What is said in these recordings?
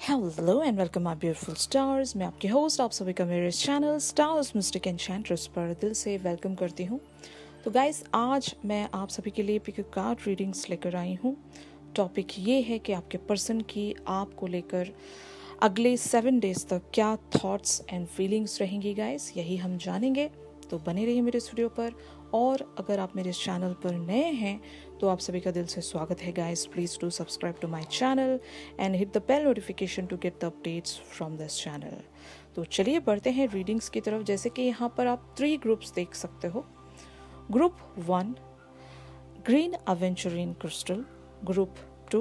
Hello and welcome my beautiful stars. मैं आपके host, आप सभी का मेरे चैनल स्टार्स मिस्टिक एन्चेंट्रेस पर दिल से वेलकम करती हूँ। तो गाइस, आज मैं आप सभी के लिए पिक कार्ड रीडिंग्स लेकर आई हूँ। टॉपिक ये है कि आपके पर्सन की आपको लेकर अगले 7 डेज तक क्या थॉट्स एंड फीलिंग्स रहेंगी गाइस, यही हम जानेंगे। तो बने रहिए मेरे स्टूडियो पर। और अगर आप मेरे चैनल पर नए हैं तो आप सभी का दिल से स्वागत है guys. Please do subscribe to my channel and hit the bell notification to get the updates from this channel. तो चलिए बढ़ते हैं रीडिंग्स की तरफ। जैसे कि यहाँ पर आप 3 ग्रुप्स देख सकते हो। Group 1 green aventurine crystal, group 2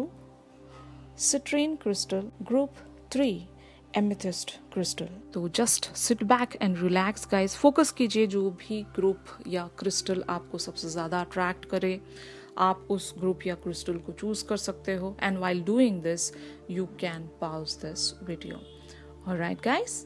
citrine crystal, group 3 amethyst crystal. तो just sit back and relax guys. Focus कीजिए जो भी ग्रुप या क्रिस्टल आपको सबसे ज़्यादा अट्रैक्ट करे, आप उस ग्रुप या क्रिस्टल को चूज कर सकते हो। And while doing this you can pause this video. Alright guys,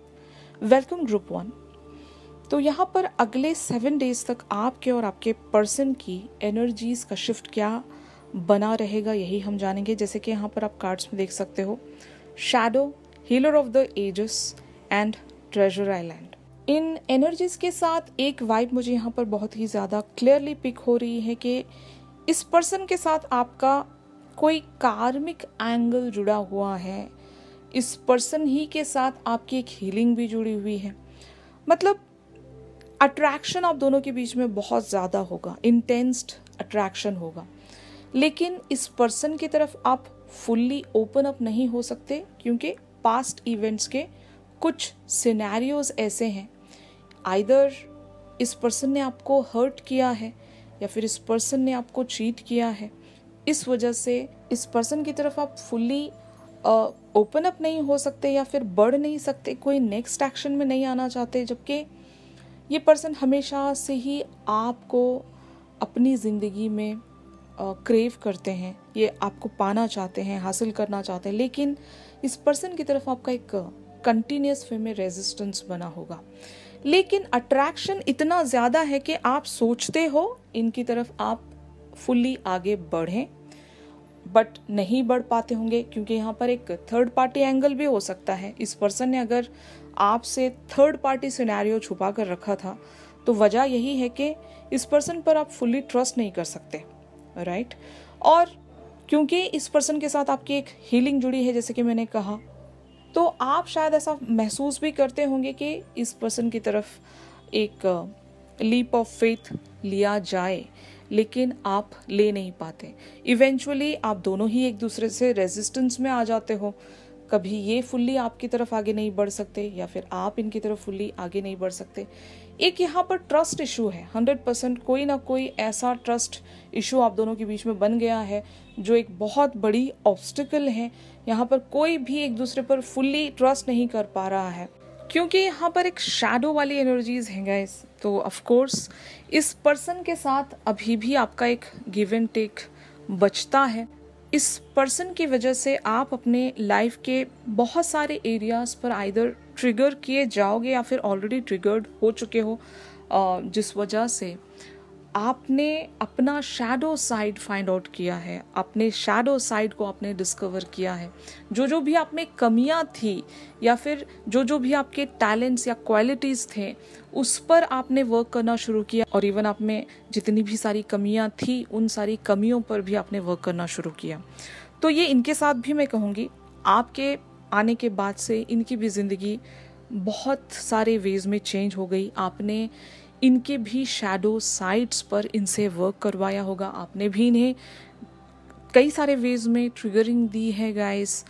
welcome group 1। तो यहाँ पर अगले 7 डेज तक आपके और आपके पर्सन की एनर्जीज का शिफ्ट क्या बना रहेगा, यही हम जानेंगे। जैसे कि यहाँ पर आप कार्ड्स में देख सकते हो, shadow, healer of the ages and treasure island. इन एनर्जीज के साथ एक वाइब मुझे यहाँ पर बहुत ही ज़्यादा क्लियरली पिक हो रही है कि इस पर्सन के साथ आपका कोई कार्मिक एंगल जुड़ा हुआ है। इस पर्सन ही के साथ आपकी एक हीलिंग भी जुड़ी हुई है। मतलब अट्रैक्शन आप दोनों के बीच में बहुत ज़्यादा होगा, इंटेंस्ड अट्रैक्शन होगा। लेकिन इस पर्सन की तरफ आप फुल्ली ओपन अप नहीं हो सकते, क्योंकि पास्ट इवेंट्स के कुछ सिनेरियोज ऐसे हैं, आइदर इस पर्सन ने आपको हर्ट किया है या फिर इस पर्सन ने आपको चीट किया है। इस वजह से इस पर्सन की तरफ आप फुल्ली ओपन अप नहीं हो सकते या फिर बढ़ नहीं सकते, कोई नेक्स्ट एक्शन में नहीं आना चाहते। जबकि ये पर्सन हमेशा से ही आपको अपनी ज़िंदगी में क्रेव करते हैं, ये आपको पाना चाहते हैं, हासिल करना चाहते हैं। लेकिन इस पर्सन की तरफ आपका एक कंटिन्यूस वे में रेजिस्टेंस बना होगा। लेकिन अट्रैक्शन इतना ज़्यादा है कि आप सोचते हो इनकी तरफ आप फुल्ली आगे बढ़ें, बट नहीं बढ़ पाते होंगे, क्योंकि यहाँ पर एक थर्ड पार्टी एंगल भी हो सकता है। इस पर्सन ने अगर आपसे थर्ड पार्टी सिनेरियो छुपा कर रखा था तो वजह यही है कि इस पर्सन पर आप फुल्ली ट्रस्ट नहीं कर सकते, राइट। और क्योंकि इस पर्सन के साथ आपकी एक हीलिंग जुड़ी है, जैसे कि मैंने कहा, तो आप शायद ऐसा महसूस भी करते होंगे कि इस पर्सन की तरफ एक लीप ऑफ फेथ लिया जाए, लेकिन आप ले नहीं पाते। इवेंचुअली आप दोनों ही एक दूसरे से रेजिस्टेंस में आ जाते हो। कभी ये फुल्ली आपकी तरफ आगे नहीं बढ़ सकते या फिर आप इनकी तरफ फुल्ली आगे नहीं बढ़ सकते। एक यहाँ पर ट्रस्ट इशू है, 100% कोई ना कोई ऐसा ट्रस्ट इशू आप दोनों के बीच में बन गया है जो एक बहुत बड़ी ऑब्स्टिकल है। यहाँ पर कोई भी एक दूसरे पर फुल्ली ट्रस्ट नहीं कर पा रहा है, क्योंकि यहाँ पर एक शैडो वाली एनर्जीज हैं गाइस। तो ऑफ कोर्स इस पर्सन के साथ अभी भी आपका एक गिव एंड टेक बचता है। इस पर्सन की वजह से आप अपने लाइफ के बहुत सारे एरियाज पर आइदर ट्रिगर किए जाओगे या फिर ऑलरेडी ट्रिगर्ड हो चुके हो, जिस वजह से आपने अपना शैडो साइड फाइंड आउट किया है, अपने शैडो साइड को आपने डिस्कवर किया है। जो भी आप में कमियां थी या फिर जो भी आपके टैलेंट्स या क्वालिटीज़ थे, उस पर आपने वर्क करना शुरू किया। और इवन आप में जितनी भी सारी कमियां थी, उन सारी कमियों पर भी आपने वर्क करना शुरू किया। तो ये इनके साथ भी मैं कहूँगी, आपके आने के बाद से इनकी भी ज़िंदगी बहुत सारे वेज में चेंज हो गई। आपने इनके भी शैडो साइड्स पर इनसे वर्क करवाया होगा, आपने भी इन्हें कई सारे वेज में ट्रिगरिंग दी है गाइस।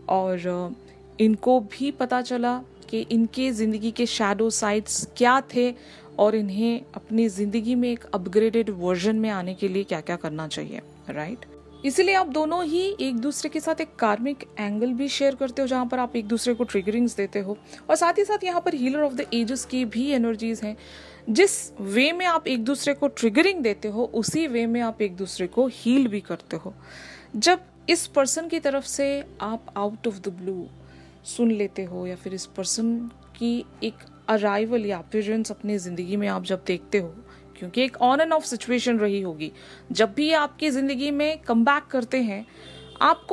और इनको भी पता चला कि इनके ज़िंदगी के शैडो साइड्स क्या थे और इन्हें अपनी ज़िंदगी में एक अपग्रेडेड वर्जन में आने के लिए क्या क्या करना चाहिए, राइट। इसीलिए आप दोनों ही एक दूसरे के साथ एक कार्मिक एंगल भी शेयर करते हो, जहाँ पर आप एक दूसरे को ट्रिगरिंग्स देते हो। और साथ ही साथ यहाँ पर हीलर ऑफ द एजेस की भी एनर्जीज हैं। जिस वे में आप एक दूसरे को ट्रिगरिंग देते हो, उसी वे में आप एक दूसरे को हील भी करते हो। जब इस पर्सन की तरफ से आप आउट ऑफ द ब्लू सुन लेते हो या फिर इस पर्सन की एक अराइवल या अपीयरेंस अपनी ज़िंदगी में आप जब देखते हो, क्योंकि एक ऑन एंड ऑफ सिचुएशन रही होगी, जब भी आपकी ज़िंदगी में कम बैक करते हैं, आपको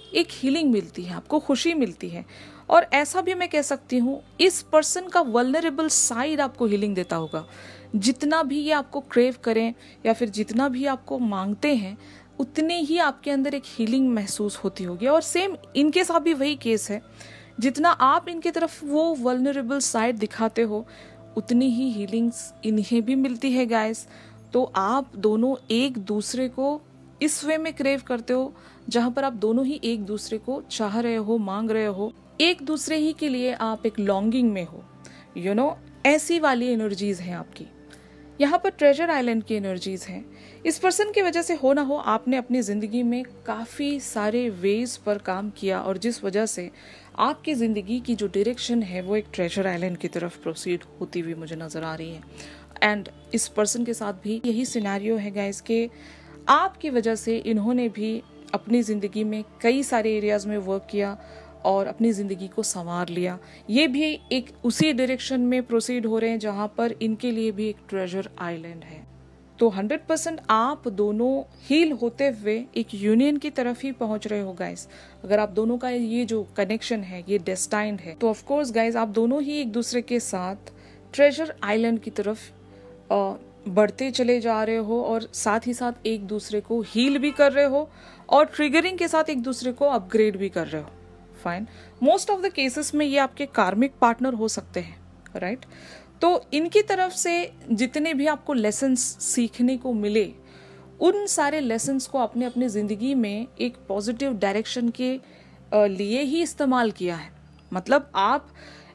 एक हीलिंग मिलती है, आपको खुशी मिलती है। और ऐसा भी मैं कह सकती हूँ, इस पर्सन का वल्नरेबल साइड आपको हीलिंग देता होगा। जितना भी ये आपको क्रेव करें या फिर जितना भी आपको मांगते हैं, उतने ही आपके अंदर एक हीलिंग महसूस होती होगी। और सेम इनके साथ भी वही केस है, जितना आप इनके तरफ वो वल्नरेबल साइड दिखाते हो, उतनी ही हीलिंग्स इन्हें भी मिलती है गाइस। तो आप दोनों एक दूसरे को इस वे में क्रेव करते हो, जहां पर आप दोनों ही एक दूसरे को चाह रहे हो, मांग रहे हो, एक दूसरे ही के लिए आप एक लॉन्गिंग में हो, यू नो, ऐसी वाली एनर्जीज हैं आपकी। यहाँ पर ट्रेजर आइलैंड की एनर्जीज हैं। इस पर्सन की वजह से हो ना हो, आपने अपनी जिंदगी में काफी सारे वेज पर काम किया, और जिस वजह से आपकी जिंदगी की जो डायरेक्शन है वो एक ट्रेजर आइलैंड की तरफ प्रोसीड होती हुई मुझे नजर आ रही है। एंड इस पर्सन के साथ भी यही सिनेरियो है गाइस कि आपकी वजह से इन्होंने भी अपनी जिंदगी में कई सारे एरियाज में वर्क किया और अपनी जिंदगी को संवार लिया। ये भी एक उसी डायरेक्शन में प्रोसीड हो रहे हैं जहां पर इनके लिए भी एक ट्रेजर आइलैंड है। तो 100% आप दोनों हील होते हुए एक यूनियन की तरफ ही पहुंच रहे हो गाइस। अगर आप दोनों का ये जो कनेक्शन है ये डेस्टाइन्ड है, तो ऑफ कोर्स गाइस आप दोनों ही एक दूसरे के साथ ट्रेजर आइलैंड की तरफ बढ़ते चले जा रहे हो, और साथ ही साथ एक दूसरे को हील भी कर रहे हो और ट्रिगरिंग के साथ एक दूसरे को अपग्रेड भी कर रहे हो। Fine, most of the cases में ये आपके कार्मिक पार्टनर हो सकते हैं, राइट? तो इनकी तरफ से जितने भी आपको लेसन्स सीखने को मिले, उन सारे लेसन्स को आपने अपनी जिंदगी में एक पॉजिटिव डायरेक्शन के लिए ही इस्तेमाल किया है। मतलब आप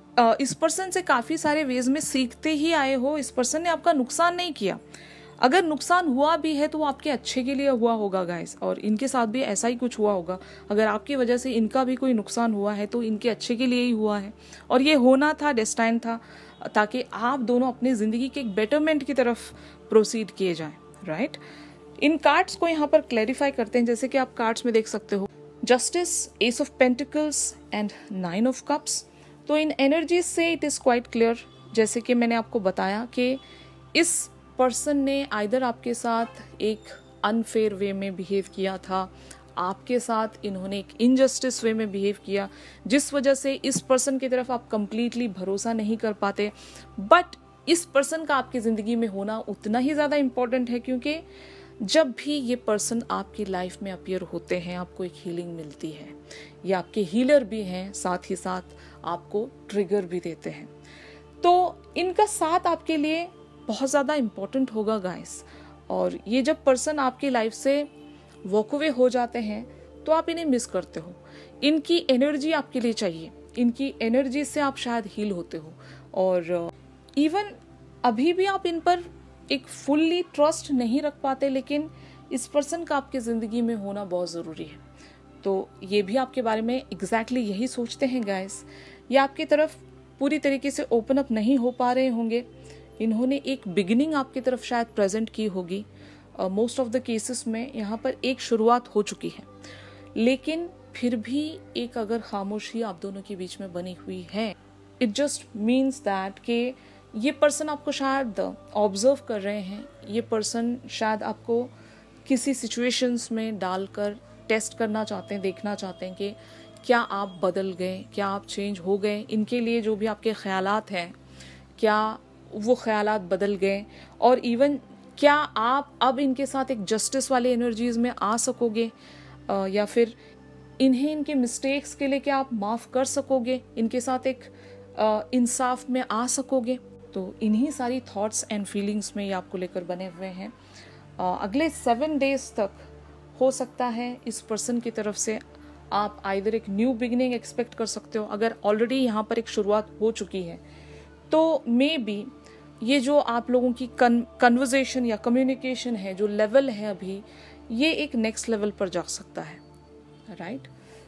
इस पर्सन से काफी सारे वेज में सीखते ही आए हो। इस पर्सन ने आपका नुकसान नहीं किया। अगर नुकसान हुआ भी है तो वो आपके अच्छे के लिए हुआ होगा गाइस, और इनके साथ भी ऐसा ही कुछ हुआ होगा। अगर आपकी वजह से इनका भी कोई नुकसान हुआ है तो इनके अच्छे के लिए ही हुआ है, और ये होना था, डेस्टाइन था, ताकि आप दोनों अपनी जिंदगी के एक बेटरमेंट की तरफ प्रोसीड किए जाएं, राइट? इन कार्ड्स को यहाँ पर क्लैरिफाई करते हैं। जैसे कि आप कार्ड्स में देख सकते हो, justice, ace of pentacles and 9 of cups. तो इन एनर्जीज से इट इज क्वाइट क्लियर, जैसे कि मैंने आपको बताया कि इस पर्सन ने आइदर आपके साथ एक अनफेयर वे में बिहेव किया था, आपके साथ इन्होंने एक इनजस्टिस वे में बिहेव किया, जिस वजह से इस पर्सन की तरफ आप कंप्लीटली भरोसा नहीं कर पाते। बट इस पर्सन का आपकी जिंदगी में होना उतना ही ज्यादा इंपॉर्टेंट है, क्योंकि जब भी ये पर्सन आपकी लाइफ में अपीयर होते हैं, आपको एक हीलिंग मिलती है। ये आपके हीलर भी हैं, साथ ही साथ आपको ट्रिगर भी देते हैं। तो इनका साथ आपके लिए बहुत ज़्यादा इम्पोर्टेंट होगा गाइस। और ये जब पर्सन आपकी लाइफ से वॉक अवे हो जाते हैं तो आप इन्हें मिस करते हो। इनकी एनर्जी आपके लिए चाहिए, इनकी एनर्जी से आप शायद हील होते हो, और इवन अभी भी आप इन पर एक फुल्ली ट्रस्ट नहीं रख पाते, लेकिन इस पर्सन का आपकी ज़िंदगी में होना बहुत ज़रूरी है। तो ये भी आपके बारे में एग्जैक्टली यही सोचते हैं गाइस। ये आपकी तरफ पूरी तरीके से ओपन अप नहीं हो पा रहे होंगे। इन्होंने एक बिगिनिंग आपकी तरफ शायद प्रेजेंट की होगी। मोस्ट ऑफ द केसेस में यहाँ पर एक शुरुआत हो चुकी है, लेकिन फिर भी एक अगर खामोशी आप दोनों के बीच में बनी हुई है, इट जस्ट मीन्स दैट कि ये पर्सन आपको शायद ऑब्जर्व कर रहे हैं। ये पर्सन शायद आपको किसी सिचुएशंस में डालकर टेस्ट करना चाहते हैं, देखना चाहते हैं कि क्या आप बदल गए, क्या आप चेंज हो गए। इनके लिए जो भी आपके ख्यालात हैं, क्या वो ख्यालात बदल गए, और इवन क्या आप अब इनके साथ एक जस्टिस वाली एनर्जीज में आ सकोगे, या फिर इन्हें इनके मिस्टेक्स के लिए क्या आप माफ़ कर सकोगे, इनके साथ एक इंसाफ में आ सकोगे। तो इन्हीं सारी थॉट्स एंड फीलिंग्स में ये आपको लेकर बने हुए हैं। अगले 7 डेज तक हो सकता है इस पर्सन की तरफ से आप आइदर एक न्यू बिगिनिंग एक्सपेक्ट कर सकते हो। अगर ऑलरेडी यहाँ पर एक शुरुआत हो चुकी है तो मे बी ये जो आप लोगों की कन्वर्सेशन या कम्युनिकेशन है, जो लेवल है अभी, ये एक नेक्स्ट लेवल पर जा सकता है, राइट?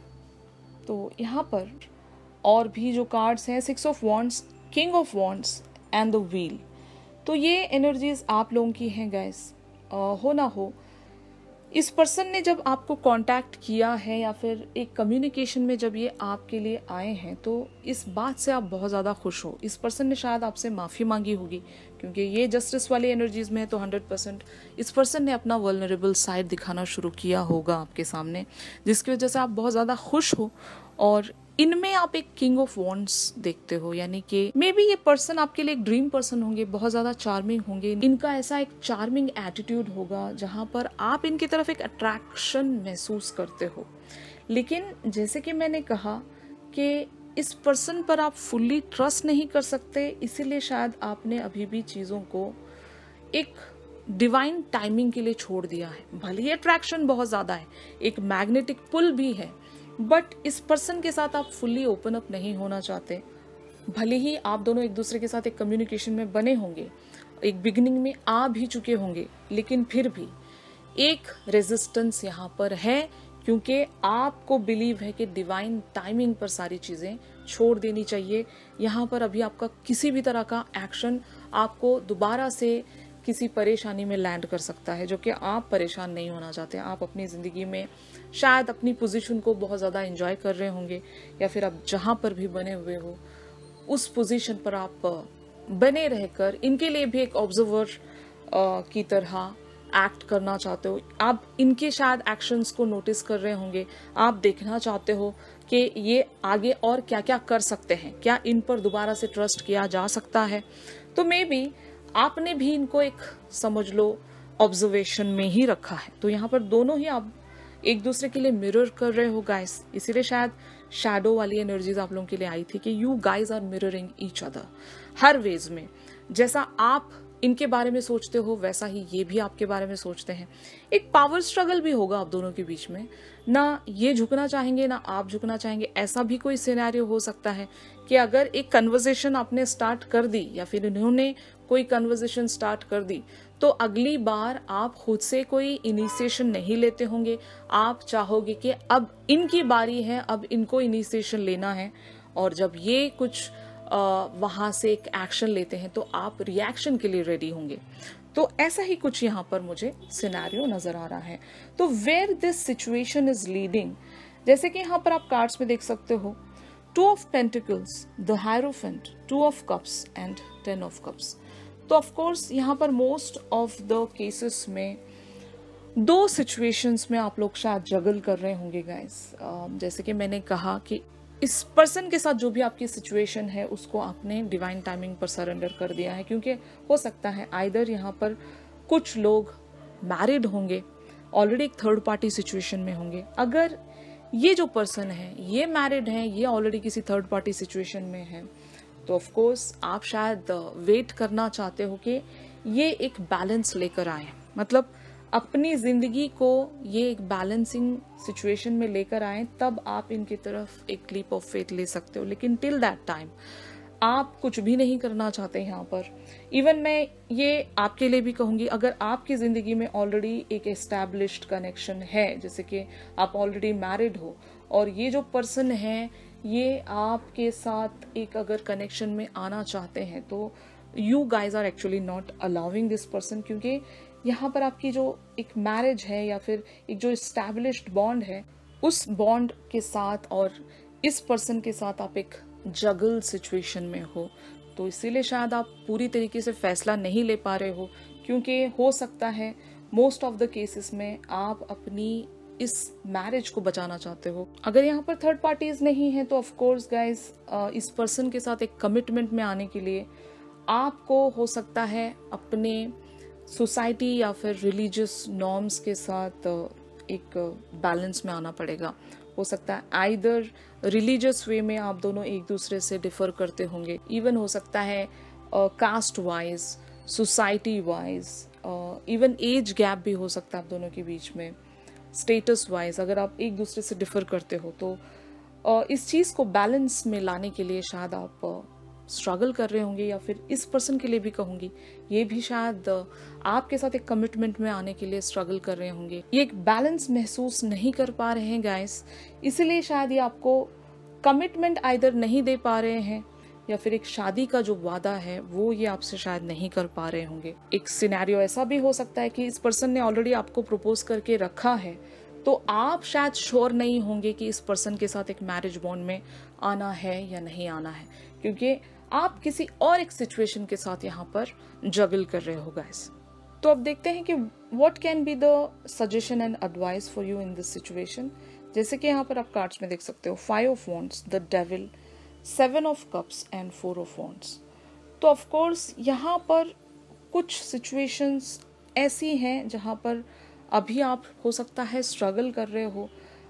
तो यहाँ पर और भी जो कार्ड्स हैं, 6 of wands, king of wands and the wheel. तो ये एनर्जीज आप लोगों की हैं गाइस। हो ना हो, इस पर्सन ने जब आपको कांटेक्ट किया है या फिर एक कम्युनिकेशन में जब ये आपके लिए आए हैं तो इस बात से आप बहुत ज़्यादा खुश हो। इस पर्सन ने शायद आपसे माफ़ी मांगी होगी, क्योंकि ये जस्टिस वाली एनर्जीज में है तो 100% इस पर्सन ने अपना वल्नरेबल साइड दिखाना शुरू किया होगा आपके सामने, जिसकी वजह से आप बहुत ज़्यादा खुश हो। और इनमें आप एक किंग ऑफ वॉन्ड्स देखते हो, यानी कि मे बी ये पर्सन आपके लिए एक ड्रीम पर्सन होंगे, बहुत ज्यादा चार्मिंग होंगे। इनका ऐसा एक चार्मिंग एटीट्यूड होगा जहां पर आप इनकी तरफ एक अट्रैक्शन महसूस करते हो। लेकिन जैसे कि मैंने कहा कि इस पर्सन पर आप फुल्ली ट्रस्ट नहीं कर सकते, इसीलिए शायद आपने अभी भी चीजों को एक डिवाइन टाइमिंग के लिए छोड़ दिया है। भले ही अट्रैक्शन बहुत ज्यादा है, एक मैग्नेटिक पुल भी है, बट इस पर्सन के साथ आप फुल्ली ओपन अप नहीं होना चाहते। भले ही आप दोनों एक दूसरे के साथ एक कम्युनिकेशन में बने होंगे, एक बिगिनिंग में आ भी चुके होंगे, लेकिन फिर भी एक रेजिस्टेंस यहाँ पर है, क्योंकि आपको बिलीव है कि डिवाइन टाइमिंग पर सारी चीजें छोड़ देनी चाहिए। यहाँ पर अभी आपका किसी भी तरह का एक्शन आपको दोबारा से किसी परेशानी में लैंड कर सकता है, जो कि आप परेशान नहीं होना चाहते। आप अपनी जिंदगी में शायद अपनी पोजीशन को बहुत ज्यादा एंजॉय कर रहे होंगे, या फिर आप जहां पर भी बने हुए हो उस पोजीशन पर आप बने रहकर इनके लिए भी एक ऑब्जर्वर की तरह एक्ट करना चाहते हो। आप इनके शायद एक्शंस को नोटिस कर रहे होंगे, आप देखना चाहते हो कि ये आगे और क्या क्या कर सकते हैं, क्या इन पर दोबारा से ट्रस्ट किया जा सकता है। तो मे बी आपने भी इनको एक समझ लो ऑब्जर्वेशन में ही रखा है। तो यहाँ पर दोनों ही आप एक दूसरे के लिए मिरर कर रहे हो गाइस, इसीलिए शायद शैडो वाली एनर्जीज आप लोगों के लिए आई थी कि you guys are mirroring each other हर वेज में। जैसा आप इनके बारे में सोचते हो वैसा ही ये भी आपके बारे में सोचते हैं। एक पावर स्ट्रगल भी होगा आप दोनों के बीच में, ना ये झुकना चाहेंगे ना आप झुकना चाहेंगे। ऐसा भी कोई सिनेरियो हो सकता है कि अगर एक कन्वर्सेशन आपने स्टार्ट कर दी या फिर इन्होंने कोई कन्वर्सेशन स्टार्ट कर दी, तो अगली बार आप खुद से कोई इनिशिएशन नहीं लेते होंगे। आप चाहोगे कि अब इनकी बारी है, अब इनको इनिशिएशन लेना है, और जब ये कुछ वहां से एक एक्शन लेते हैं तो आप रिएक्शन के लिए रेडी होंगे। तो ऐसा ही कुछ यहाँ पर मुझे सिनेरियो नजर आ रहा है। तो where this situation is leading, जैसे कि यहाँ पर आप कार्ड्स में देख सकते हो, 2 of pentacles, the hierophant, 2 of cups and 10 of cups. तो ऑफ कोर्स यहाँ पर मोस्ट ऑफ द केसेस में 2 सिचुएशंस में आप लोग शायद जगल कर रहे होंगे गाइस। जैसे कि मैंने कहा कि इस पर्सन के साथ जो भी आपकी सिचुएशन है उसको आपने डिवाइन टाइमिंग पर सरेंडर कर दिया है, क्योंकि हो सकता है आइदर यहाँ पर कुछ लोग मैरिड होंगे, ऑलरेडी एक थर्ड पार्टी सिचुएशन में होंगे। अगर ये जो पर्सन है ये मैरिड है, ये ऑलरेडी किसी थर्ड पार्टी सिचुएशन में है, तो ऑफ कोर्स आप शायद वेट करना चाहते हो कि ये एक बैलेंस लेकर आए, मतलब अपनी जिंदगी को ये एक बैलेंसिंग सिचुएशन में लेकर आए, तब आप इनकी तरफ एक लीप ऑफ फेथ ले सकते हो। लेकिन टिल दैट टाइम आप कुछ भी नहीं करना चाहते यहाँ पर। इवन मैं ये आपके लिए भी कहूंगी, अगर आपकी जिंदगी में ऑलरेडी एक एस्टैब्लिश्ड कनेक्शन है, जैसे कि आप ऑलरेडी मैरिड हो और ये जो पर्सन है ये आपके साथ एक अगर कनेक्शन में आना चाहते हैं, तो you guys are actually not allowing this person, क्योंकि यहाँ पर आपकी जो एक मैरिज है या फिर एक जो एस्टैब्लिश्ड बॉन्ड है, उस बॉन्ड के साथ और इस पर्सन के साथ आप एक जगल सिचुएशन में हो। तो इसीलिए शायद आप पूरी तरीके से फैसला नहीं ले पा रहे हो, क्योंकि हो सकता है मोस्ट ऑफ द केसेस में आप अपनी इस मैरिज को बचाना चाहते हो। अगर यहाँ पर थर्ड पार्टीज नहीं है तो ऑफ कोर्स गाइज इस पर्सन के साथ एक कमिटमेंट में आने के लिए आपको हो सकता है अपने सोसाइटी या फिर रिलीजियस नॉर्म्स के साथ एक बैलेंस में आना पड़ेगा। हो सकता है आइदर रिलीजियस वे में आप दोनों एक दूसरे से डिफर करते होंगे, इवन हो सकता है caste wise, society wise, even age gap भी हो सकता है आप दोनों के बीच में, स्टेटस वाइज अगर आप एक दूसरे से डिफर करते हो। तो इस चीज को बैलेंस में लाने के लिए शायद आप स्ट्रगल कर रहे होंगे, या फिर इस पर्सन के लिए भी कहूंगी ये भी शायद आपके साथ एक कमिटमेंट में आने के लिए स्ट्रगल कर रहे होंगे। ये एक बैलेंस महसूस नहीं कर पा रहे हैं गाइस, इसलिए शायद ये आपको कमिटमेंट आइदर नहीं दे पा रहे हैं, या फिर एक शादी का जो वादा है वो ये आपसे शायद नहीं कर पा रहे होंगे। एक सिनेरियो ऐसा भी हो सकता है कि इस पर्सन ने ऑलरेडी आपको प्रपोज करके रखा है, तो आप शायद श्योर नहीं होंगे कि इस पर्सन के साथ एक मैरिज बॉन्ड में आना है या नहीं आना है, क्योंकि आप किसी और एक सिचुएशन के साथ यहाँ पर जगल कर रहे हो गाइस। तो अब देखते हैं कि what can be the suggestion and advice for you in this situation. जैसे कि यहाँ पर आप कार्ड्स में देख सकते हो 5 of wands, the devil, 7 of cups and 4 of wands. तो ऑफ कोर्स यहाँ पर कुछ सिचुएशंस ऐसी हैं जहाँ पर अभी आप हो सकता है स्ट्रगल कर रहे हो।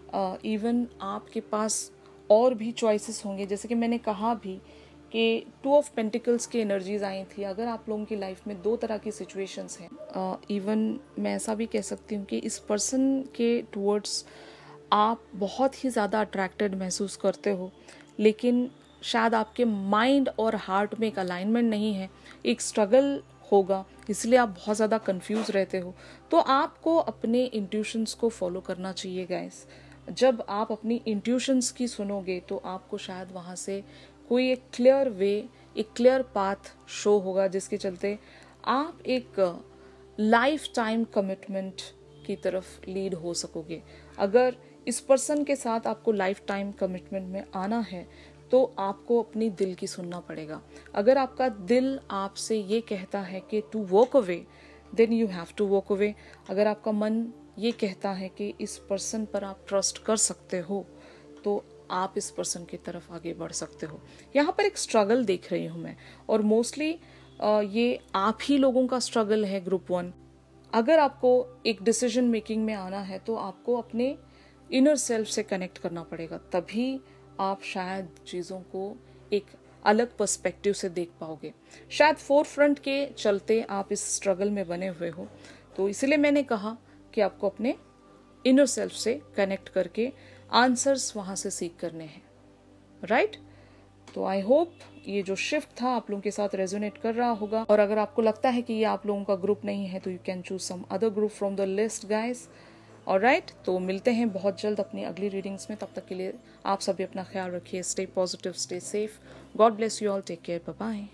इवन आपके पास और भी चॉइसेस होंगे, जैसे कि मैंने कहा भी कि 2 ऑफ पेंटिकल्स की एनर्जीज आई थी। अगर आप लोगों की लाइफ में 2 तरह की सिचुएशंस हैं, इवन मैं ऐसा भी कह सकती हूँ कि इस पर्सन के टूवर्ड्स आप बहुत ही ज़्यादा अट्रैक्टेड महसूस करते हो, लेकिन शायद आपके माइंड और हार्ट में एक अलाइनमेंट नहीं है, एक स्ट्रगल होगा, इसलिए आप बहुत ज़्यादा कंफ्यूज रहते हो। तो आपको अपने इंट्यूशंस को फॉलो करना चाहिए गाइस। जब आप अपनी इंट्यूशंस की सुनोगे तो आपको शायद वहाँ से कोई एक क्लियर वे, एक क्लियर पाथ शो होगा, जिसके चलते आप एक लाइफ टाइम कमिटमेंट की तरफ लीड हो सकोगे। अगर इस पर्सन के साथ आपको लाइफ टाइम कमिटमेंट में आना है तो आपको अपनी दिल की सुनना पड़ेगा। अगर आपका दिल आपसे ये कहता है कि to walk away, then you have to walk away. अगर आपका मन ये कहता है कि इस पर्सन पर आप ट्रस्ट कर सकते हो, तो आप इस पर्सन की तरफ आगे बढ़ सकते हो। यहाँ पर एक स्ट्रगल देख रही हूँ मैं, और मोस्टली ये आप ही लोगों का स्ट्रगल है ग्रुप 1। अगर आपको एक डिसीजन मेकिंग में आना है तो आपको अपने इनर सेल्फ से कनेक्ट करना पड़ेगा, तभी आप शायद चीज़ों को एक अलग पर्सपेक्टिव से देख पाओगे। शायद फोर फ्रंट के चलते आप इस स्ट्रगल में बने हुए हो, तो इसलिए मैंने कहा कि आपको अपने इनर सेल्फ से कनेक्ट करके आंसर्स वहाँ से सीख करने हैं, राइट? तो आई होप ये जो शिफ्ट था आप लोगों के साथ रेजोनेट कर रहा होगा, और अगर आपको लगता है कि ये आप लोगों का ग्रुप नहीं है तो you can choose some other group from the list guys. Alright, तो मिलते हैं बहुत जल्द अपनी अगली रीडिंग्स में। तब तक के लिए आप सभी अपना ख्याल रखिए। Stay positive, stay safe, God bless you all, take care, bye bye.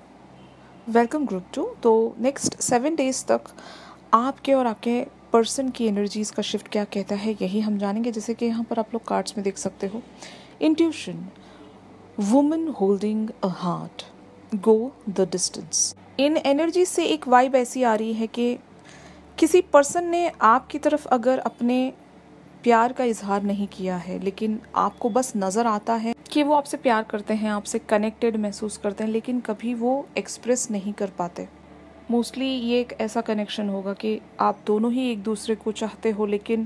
Welcome group 2। तो नेक्स्ट 7 डेज तक आपके और आपके पर्सन की एनर्जीज का शिफ्ट क्या कहता है यही हम जानेंगे। जैसे कि यहाँ पर आप लोग कार्ड्स में देख सकते हो, intuition, woman holding a heart, go the distance. इन एनर्जी से एक वाइब ऐसी आ रही है कि किसी पर्सन ने आपकी तरफ अगर अपने प्यार का इजहार नहीं किया है, लेकिन आपको बस नज़र आता है कि वो आपसे प्यार करते हैं, आपसे कनेक्टेड महसूस करते हैं, लेकिन कभी वो एक्सप्रेस नहीं कर पाते। मोस्टली ये एक ऐसा कनेक्शन होगा कि आप दोनों ही एक दूसरे को चाहते हो, लेकिन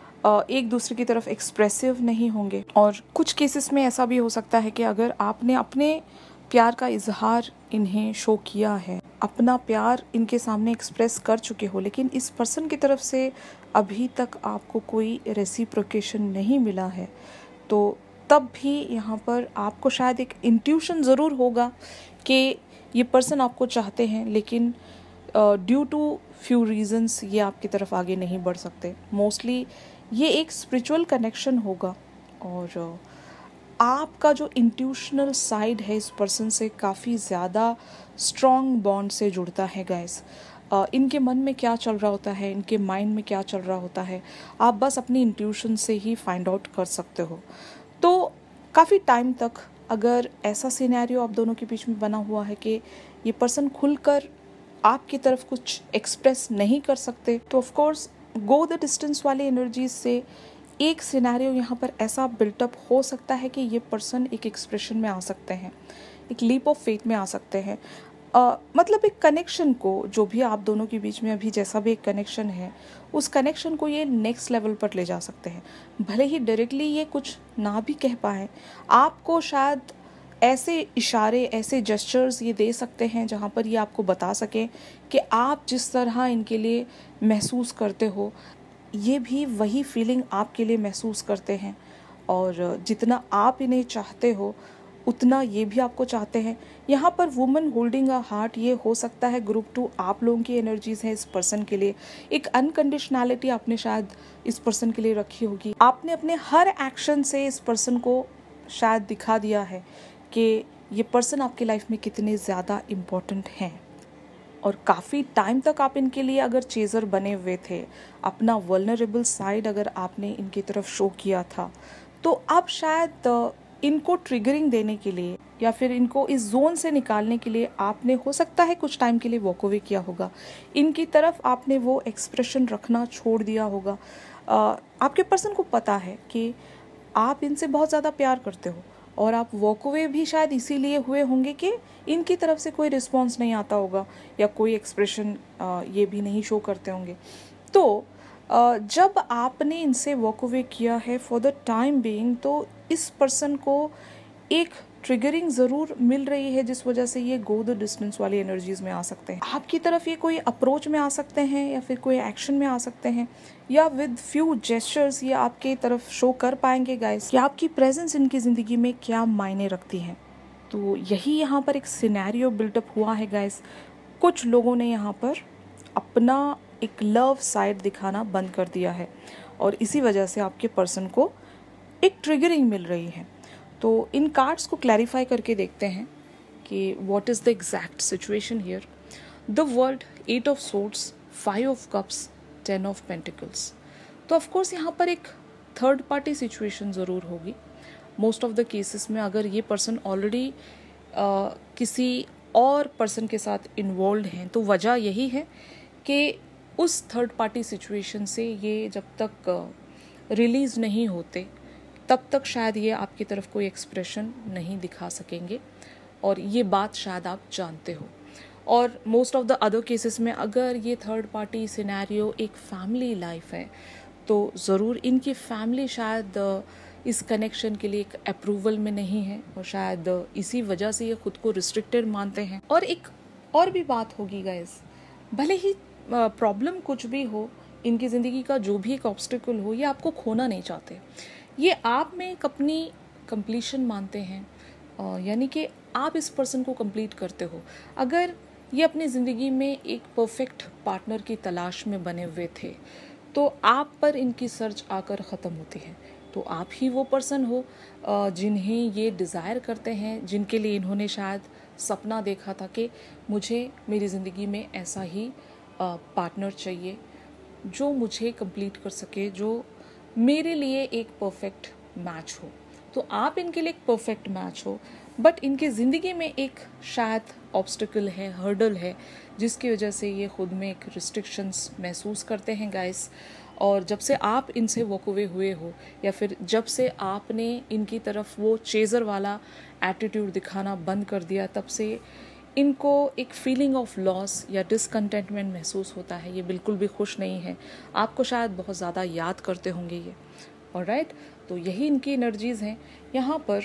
एक दूसरे की तरफ एक्सप्रेसिव नहीं होंगे। और कुछ केसेस में ऐसा भी हो सकता है कि अगर आपने अपने प्यार का इजहार इन्हें शो किया है, अपना प्यार इनके सामने एक्सप्रेस कर चुके हो, लेकिन इस पर्सन की तरफ से अभी तक आपको कोई रेसिप्रोकेशन नहीं मिला है, तो तब भी यहाँ पर आपको शायद एक इंट्यूशन ज़रूर होगा कि ये पर्सन आपको चाहते हैं, लेकिन ड्यू टू फ्यू रीजंस ये आपकी तरफ आगे नहीं बढ़ सकते। मोस्टली ये एक स्पिरिचुअल कनेक्शन होगा, और आपका जो इंट्यूशनल साइड है इस पर्सन से काफ़ी ज़्यादा स्ट्रॉन्ग बॉन्ड से जुड़ता है गाइस। इनके मन में क्या चल रहा होता है, इनके माइंड में क्या चल रहा होता है, आप बस अपनी इंट्यूशन से ही फाइंड आउट कर सकते हो। तो काफ़ी टाइम तक अगर ऐसा सिनेरियो आप दोनों के बीच में बना हुआ है कि ये पर्सन खुलकर आपकी तरफ कुछ एक्सप्रेस नहीं कर सकते, तो of course go the distance वाले एनर्जीज से एक सिनेरियो यहाँ पर ऐसा बिल्टअप हो सकता है कि ये पर्सन एक एक्सप्रेशन में आ सकते हैं, एक लीप ऑफ फेथ में आ सकते हैं। मतलब एक कनेक्शन को, जो भी आप दोनों के बीच में अभी जैसा भी एक कनेक्शन है, उस कनेक्शन को ये नेक्स्ट लेवल पर ले जा सकते हैं। भले ही डायरेक्टली ये कुछ ना भी कह पाए, आपको शायद ऐसे इशारे, ऐसे जेस्चर्स ये दे सकते हैं जहाँ पर ये आपको बता सकें कि आप जिस तरह इनके लिए महसूस करते हो, ये भी वही फीलिंग आपके लिए महसूस करते हैं, और जितना आप इन्हें चाहते हो उतना ये भी आपको चाहते हैं। यहाँ पर वुमन होल्डिंग अ हार्ट, ये हो सकता है ग्रुप 2 आप लोगों की एनर्जीज है इस पर्सन के लिए। एक अनकंडीशनैलिटी आपने शायद इस पर्सन के लिए रखी होगी। आपने अपने हर एक्शन से इस पर्सन को शायद दिखा दिया है कि ये पर्सन आपकी लाइफ में कितने ज़्यादा इम्पोर्टेंट हैं, और काफ़ी टाइम तक आप इनके लिए अगर चेज़र बने हुए थे, अपना वल्नरेबल साइड अगर आपने इनकी तरफ शो किया था, तो अब शायद इनको ट्रिगरिंग देने के लिए या फिर इनको इस जोन से निकालने के लिए आपने हो सकता है कुछ टाइम के लिए वॉक अवे किया होगा, इनकी तरफ आपने वो एक्सप्रेशन रखना छोड़ दिया होगा। आपके पर्सन को पता है कि आप इनसे बहुत ज़्यादा प्यार करते हो, और आप वॉक अवे भी शायद इसीलिए हुए होंगे कि इनकी तरफ से कोई रिस्पॉन्स नहीं आता होगा या कोई एक्सप्रेशन ये भी नहीं शो करते होंगे। तो जब आपने इनसे वॉक अवे किया है फॉर द टाइम बीइंग, तो इस पर्सन को एक ट्रिगरिंग ज़रूर मिल रही है जिस वजह से ये गो द डिस्टेंस वाली एनर्जीज में आ सकते हैं। आपकी तरफ ये कोई अप्रोच में आ सकते हैं या फिर कोई एक्शन में आ सकते हैं, या विद फ्यू जेस्चर्स ये आपके तरफ शो कर पाएंगे गाइस कि आपकी प्रेजेंस इनकी ज़िंदगी में क्या मायने रखती है। तो यही यहाँ पर एक सिनेरियो बिल्टअप हुआ है गाइस। कुछ लोगों ने यहाँ पर अपना एक लव साइड दिखाना बंद कर दिया है, और इसी वजह से आपके पर्सन को एक ट्रिगरिंग मिल रही है। तो इन कार्ड्स को क्लैरिफाई करके देखते हैं कि what is the exact situation here. The world, 8 of swords, 5 of cups, 10 of pentacles. तो ऑफकोर्स यहाँ पर एक थर्ड पार्टी सिचुएशन ज़रूर होगी। मोस्ट ऑफ द केसेस में अगर ये पर्सन ऑलरेडी किसी और पर्सन के साथ इन्वॉल्व हैं, तो वजह यही है कि उस थर्ड पार्टी सिचुएशन से ये जब तक रिलीज़ नहीं होते तब तक शायद ये आपकी तरफ कोई एक्सप्रेशन नहीं दिखा सकेंगे, और ये बात शायद आप जानते हो। और most of the other cases में अगर ये थर्ड पार्टी सिनेरियो एक फैमिली लाइफ है, तो ज़रूर इनकी फैमिली शायद इस कनेक्शन के लिए एक अप्रूवल में नहीं है, और शायद इसी वजह से ये खुद को रिस्ट्रिक्टेड मानते हैं। और एक और भी बात होगी गाइस, भले ही प्रॉब्लम कुछ भी हो, इनकी ज़िंदगी का जो भी एक ऑब्स्टिकल हो, ये आपको खोना नहीं चाहते। ये आप में एक अपनी कंप्लीशन मानते हैं, यानी कि आप इस पर्सन को कंप्लीट करते हो। अगर ये अपनी ज़िंदगी में एक परफेक्ट पार्टनर की तलाश में बने हुए थे, तो आप पर इनकी सर्च आकर ख़त्म होती है। तो आप ही वो पर्सन हो जिन्हें ये डिज़ायर करते हैं, जिनके लिए इन्होंने शायद सपना देखा था कि मुझे मेरी ज़िंदगी में ऐसा ही पार्टनर चाहिए जो मुझे कंप्लीट कर सके, जो मेरे लिए एक परफेक्ट मैच हो। तो आप इनके लिए एक परफेक्ट मैच हो, बट इनकी ज़िंदगी में एक शायद ऑब्स्टिकल है, हर्डल है, जिसकी वजह से ये खुद में एक रिस्ट्रिक्शंस महसूस करते हैं गाइस। और जब से आप इनसे वॉक अवे हुए हो, या फिर जब से आपने इनकी तरफ वो चेज़र वाला एटीट्यूड दिखाना बंद कर दिया, तब से इनको एक फीलिंग ऑफ लॉस या डिसकंटेंटमेंट महसूस होता है। ये बिल्कुल भी खुश नहीं है, आपको शायद बहुत ज़्यादा याद करते होंगे ये। ऑलराइट, तो यही इनकी एनर्जीज़ हैं। यहाँ पर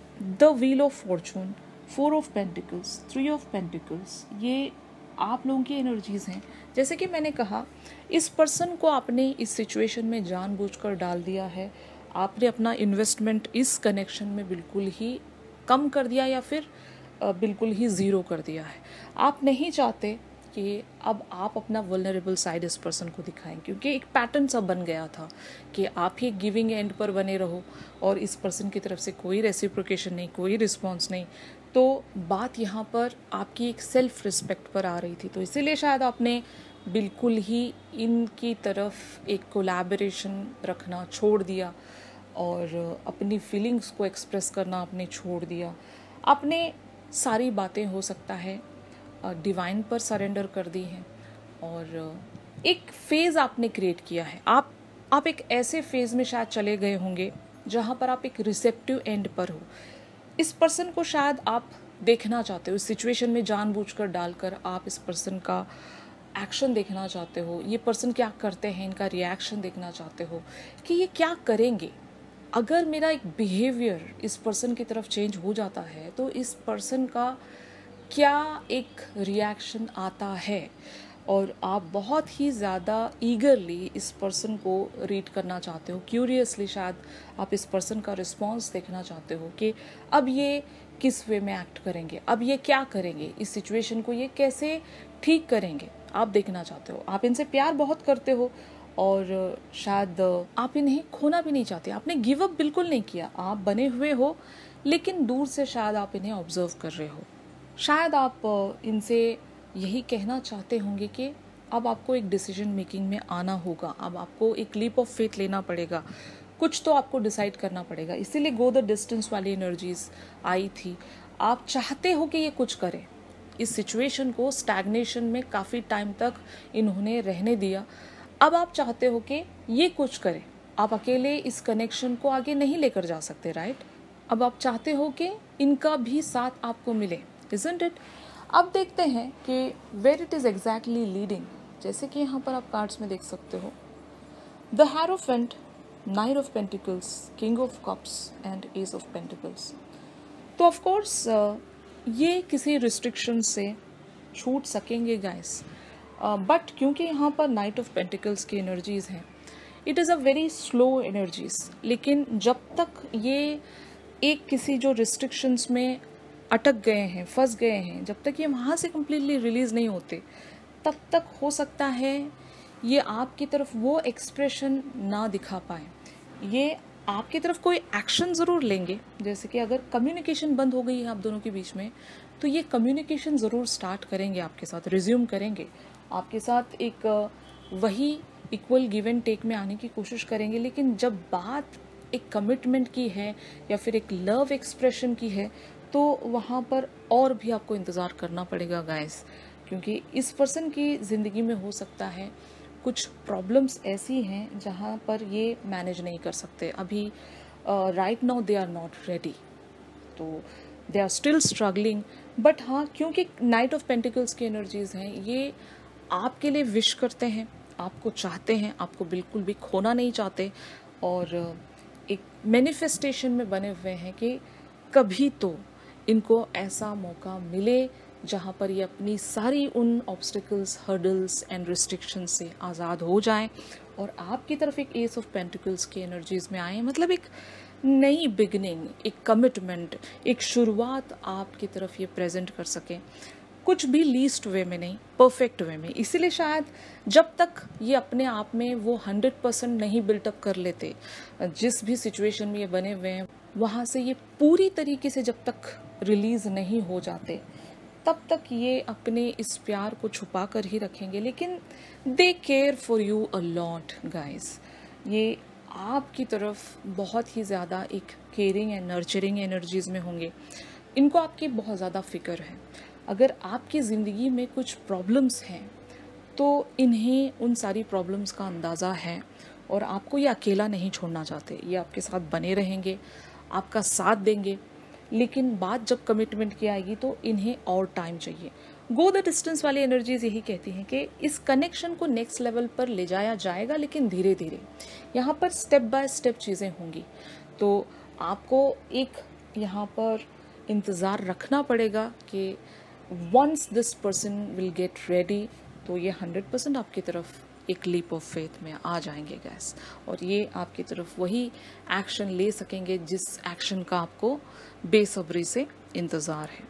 the wheel of fortune, 4 of pentacles, 3 of pentacles, ये आप लोगों की एनर्जीज़ हैं। जैसे कि मैंने कहा, इस पर्सन को आपने इस सिचुएशन में जानबूझकर डाल दिया है। आपने अपना इन्वेस्टमेंट इस कनेक्शन में बिल्कुल ही कम कर दिया, या फिर बिल्कुल ही ज़ीरो कर दिया है। आप नहीं चाहते कि अब आप अपना वल्नरेबल साइड इस पर्सन को दिखाएं, क्योंकि एक पैटर्न सा बन गया था कि आप ही गिविंग एंड पर बने रहो और इस पर्सन की तरफ से कोई रेसिप्रोकेशन नहीं, कोई रिस्पॉन्स नहीं। तो बात यहाँ पर आपकी एक सेल्फ रिस्पेक्ट पर आ रही थी, तो इसीलिए शायद आपने बिल्कुल ही इनकी तरफ एक कोलैबोरेशन रखना छोड़ दिया, और अपनी फीलिंग्स को एक्सप्रेस करना आपने छोड़ दिया। आपने सारी बातें हो सकता है डिवाइन पर सरेंडर कर दी हैं, और एक फेज़ आपने क्रिएट किया है। आप एक ऐसे फेज़ में शायद चले गए होंगे जहाँ पर आप एक रिसेप्टिव एंड पर हो। इस पर्सन को शायद आप देखना चाहते हो, इस सिचुएशन में जानबूझकर डालकर आप इस पर्सन का एक्शन देखना चाहते हो, ये पर्सन क्या करते हैं, इनका रिएक्शन देखना चाहते हो कि ये क्या करेंगे। अगर मेरा एक बिहेवियर इस पर्सन की तरफ चेंज हो जाता है, तो इस पर्सन का क्या एक रिएक्शन आता है, और आप बहुत ही ज़्यादा ईगरली इस पर्सन को रीड करना चाहते हो। क्यूरियसली शायद आप इस पर्सन का रिस्पॉन्स देखना चाहते हो कि अब ये किस वे में एक्ट करेंगे, अब ये क्या करेंगे, इस सिचुएशन को ये कैसे ठीक करेंगे, आप देखना चाहते हो। आप इनसे प्यार बहुत करते हो, और शायद आप इन्हें खोना भी नहीं चाहते, आपने गिव अप बिल्कुल नहीं किया, आप बने हुए हो, लेकिन दूर से शायद आप इन्हें ऑब्जर्व कर रहे हो। शायद आप इनसे यही कहना चाहते होंगे कि अब आपको एक डिसीजन मेकिंग में आना होगा, अब आपको एक लीप ऑफ फेथ लेना पड़ेगा, कुछ तो आपको डिसाइड करना पड़ेगा। इसीलिए गो द डिस्टेंस वाली एनर्जीज आई थी। आप चाहते हो कि ये कुछ करें, इस सिचुएशन को, स्टैग्नेशन में काफ़ी टाइम तक इन्होंने रहने दिया, अब आप चाहते हो कि ये कुछ करे। आप अकेले इस कनेक्शन को आगे नहीं लेकर जा सकते, राइट? अब आप चाहते हो कि इनका भी साथ आपको मिले, इजंट इट? अब देखते हैं कि where it is exactly leading. जैसे कि यहाँ पर आप कार्ड्स में देख सकते हो, the hierophant, knight of pentacles, king of cups and ace of pentacles. तो ऑफ कोर्स ये किसी रिस्ट्रिक्शन से छूट सकेंगे गाइस, बट क्योंकि यहाँ पर नाइट ऑफ पेंटिकल्स की एनर्जीज हैं, it is a very slow energies. लेकिन जब तक ये एक किसी जो रिस्ट्रिक्शंस में अटक गए हैं, फंस गए हैं, जब तक ये वहाँ से कम्प्लीटली रिलीज़ नहीं होते, तब तक हो सकता है ये आपकी तरफ वो एक्सप्रेशन ना दिखा पाए। ये आपकी तरफ कोई एक्शन ज़रूर लेंगे, जैसे कि अगर कम्युनिकेशन बंद हो गई है आप दोनों के बीच में, तो ये कम्युनिकेशन ज़रूर स्टार्ट करेंगे आपके साथ, रिज्यूम करेंगे आपके साथ, एक वही इक्वल गिव एंड टेक में आने की कोशिश करेंगे। लेकिन जब बात एक कमिटमेंट की है या फिर एक लव एक्सप्रेशन की है, तो वहाँ पर और भी आपको इंतज़ार करना पड़ेगा गाइस, क्योंकि इस पर्सन की ज़िंदगी में हो सकता है कुछ प्रॉब्लम्स ऐसी हैं जहाँ पर ये मैनेज नहीं कर सकते अभी। Right now they are not ready, तो they are still struggling. But हाँ, क्योंकि नाइट ऑफ पेंटिकल्स की एनर्जीज हैं, ये आपके लिए विश करते हैं, आपको चाहते हैं, आपको बिल्कुल भी खोना नहीं चाहते, और एक मैनिफेस्टेशन में बने हुए हैं कि कभी तो इनको ऐसा मौका मिले जहाँ पर ये अपनी सारी उन ऑब्स्टिकल्स, हर्डल्स एंड रिस्ट्रिक्शंस से आज़ाद हो जाएं और आपकी तरफ एक एस ऑफ पेंटिकल्स की एनर्जीज में आए। मतलब एक नई बिगनिंग, एक कमिटमेंट, एक शुरुआत आपकी तरफ ये प्रेजेंट कर सकें, कुछ भी लीस्ट वे में नहीं, परफेक्ट वे में। इसीलिए शायद जब तक ये अपने आप में वो 100% नहीं बिल्टअप कर लेते, जिस भी सिचुएशन में ये बने हुए हैं वहाँ से ये पूरी तरीके से जब तक रिलीज़ नहीं हो जाते, तब तक ये अपने इस प्यार को छुपा कर ही रखेंगे। लेकिन they care for you a lot guys. ये आपकी तरफ बहुत ही ज़्यादा एक केयरिंग एंड नर्चरिंग एनर्जीज में होंगे। इनको आपकी बहुत ज़्यादा फिक्र है। अगर आपकी ज़िंदगी में कुछ प्रॉब्लम्स हैं तो इन्हें उन सारी प्रॉब्लम्स का अंदाज़ा है, और आपको ये अकेला नहीं छोड़ना चाहते। ये आपके साथ बने रहेंगे, आपका साथ देंगे। लेकिन बात जब कमिटमेंट की आएगी तो इन्हें और टाइम चाहिए। गो द डिस्टेंस वाली एनर्जीज यही कहती हैं कि इस कनेक्शन को नेक्स्ट लेवल पर ले जाया जाएगा, लेकिन धीरे धीरे। यहाँ पर स्टेप बाय स्टेप चीज़ें होंगी, तो आपको एक यहाँ पर इंतज़ार रखना पड़ेगा कि once this person will get ready, तो ये 100% आपकी तरफ एक लीप ऑफ फेथ में आ जाएंगे गैस, और ये आपकी तरफ वही एक्शन ले सकेंगे जिस एक्शन का आपको बेसब्री से इंतज़ार है।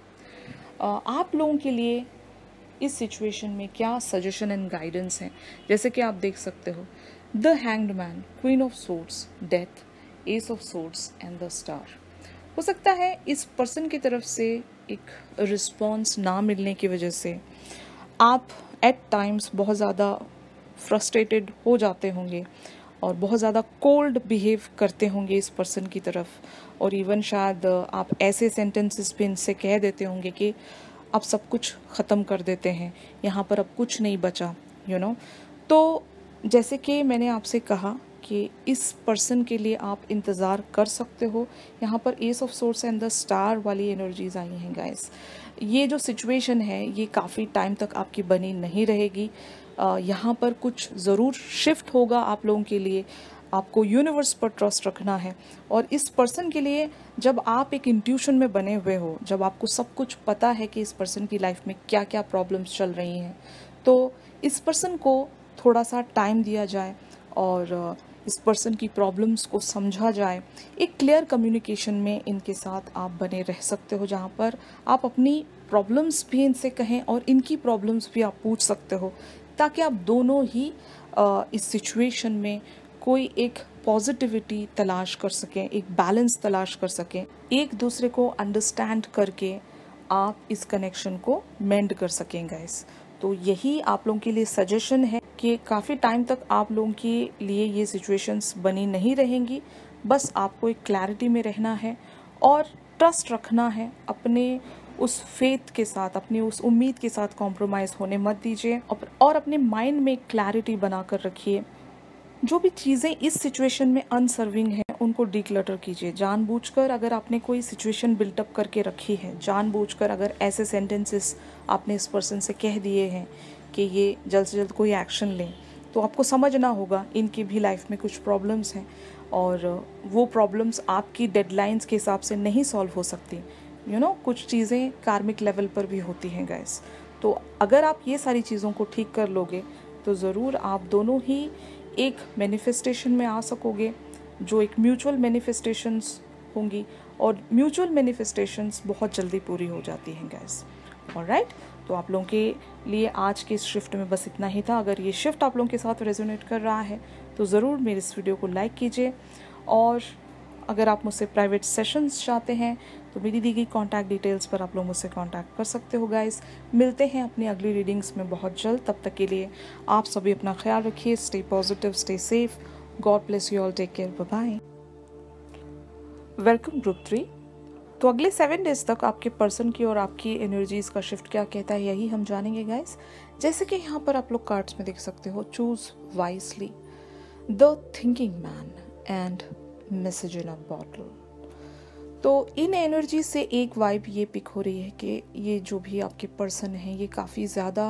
आप लोगों के लिए इस सिचुएशन में क्या सजेशन एंड गाइडेंस हैं, जैसे कि आप देख सकते हो, the hanged man, queen of swords, death, ace of swords and the star. हो सकता है इस पर्सन की तरफ से एक रिस्पॉन्स ना मिलने की वजह से आप एट टाइम्स बहुत ज़्यादा फ्रस्ट्रेटेड हो जाते होंगे और बहुत ज़्यादा कोल्ड बिहेव करते होंगे इस पर्सन की तरफ, और इवन शायद आप ऐसे सेंटेंसेस भी इनसे कह देते होंगे कि अब सब कुछ ख़त्म कर देते हैं, यहाँ पर अब कुछ नहीं बचा, यू नो। तो जैसे कि मैंने आपसे कहा कि इस पर्सन के लिए आप इंतज़ार कर सकते हो। यहाँ पर ace of swords and the star वाली एनर्जीज आई हैं गाइस। ये जो सिचुएशन है ये काफ़ी टाइम तक आपकी बनी नहीं रहेगी। यहाँ पर कुछ ज़रूर शिफ्ट होगा आप लोगों के लिए। आपको यूनिवर्स पर ट्रस्ट रखना है, और इस पर्सन के लिए जब आप एक इंट्यूशन में बने हुए हो, जब आपको सब कुछ पता है कि इस पर्सन की लाइफ में क्या क्या प्रॉब्लम्स चल रही हैं, तो इस पर्सन को थोड़ा सा टाइम दिया जाए और इस पर्सन की प्रॉब्लम्स को समझा जाए। एक क्लियर कम्युनिकेशन में इनके साथ आप बने रह सकते हो, जहाँ पर आप अपनी प्रॉब्लम्स भी इनसे कहें और इनकी प्रॉब्लम्स भी आप पूछ सकते हो, ताकि आप दोनों ही इस सिचुएशन में कोई एक पॉजिटिविटी तलाश कर सकें, एक बैलेंस तलाश कर सकें, एक दूसरे को अंडरस्टैंड करके आप इस कनेक्शन को मेंड कर सकें गाइस। तो यही आप लोगों के लिए सजेशन है कि काफ़ी टाइम तक आप लोगों के लिए ये सिचुएशंस बनी नहीं रहेंगी। बस आपको एक क्लैरिटी में रहना है और ट्रस्ट रखना है, अपने उस फेथ के साथ, अपनी उस उम्मीद के साथ कॉम्प्रोमाइज़ होने मत दीजिए और अपने माइंड में क्लैरिटी बना कर रखिए। जो भी चीज़ें इस सिचुएशन में अनसर्विंग हैं उनको डिक्लटर कीजिए। जानबूझकर अगर आपने कोई सिचुएशन बिल्टअप करके रखी है, जानबूझकर अगर ऐसे सेंटेंसेस आपने इस पर्सन से कह दिए हैं कि ये जल्द से जल्द कोई एक्शन लें, तो आपको समझना होगा इनकी भी लाइफ में कुछ प्रॉब्लम्स हैं और वो प्रॉब्लम्स आपकी डेडलाइंस के हिसाब से नहीं सॉल्व हो सकती। कुछ चीज़ें कार्मिक लेवल पर भी होती हैं गाइस। तो अगर आप ये सारी चीज़ों को ठीक कर लोगे तो ज़रूर आप दोनों ही एक मैनिफेस्टेशन में आ सकोगे, जो एक म्यूचुअल मैनिफेस्टेशंस होंगी और म्यूचुअल मैनिफेस्टेशंस बहुत जल्दी पूरी हो जाती हैं गाइस। ऑलराइट, तो आप लोगों के लिए आज के इस शिफ्ट में बस इतना ही था। अगर ये शिफ्ट आप लोगों के साथ रेजोनेट कर रहा है तो ज़रूर मेरे इस वीडियो को लाइक कीजिए और अगर आप मुझसे प्राइवेट सेशंस चाहते हैं तो मेरी दी गई कॉन्टैक्ट डिटेल्स पर आप लोग मुझसे कॉन्टैक्ट कर सकते हो गाइस। मिलते हैं अपनी अगली रीडिंग्स में बहुत जल्द। तब तक के लिए आप सभी अपना ख्याल रखिए। Stay positive, stay safe. God bless you all, take care, bye bye. Welcome group 3। तो अगले 7 डेज तक आपके पर्सन की और आपकी एनर्जीज का शिफ्ट क्या कहता है यही हम जानेंगे गाइस। जैसे कि यहाँ पर आप लोग कार्ड्स में देख सकते हो, choose wisely, the thinking man and message in a bottle. तो इन एनर्जी से एक वाइब ये पिक हो रही है कि ये जो भी आपके पर्सन हैं ये काफ़ी ज़्यादा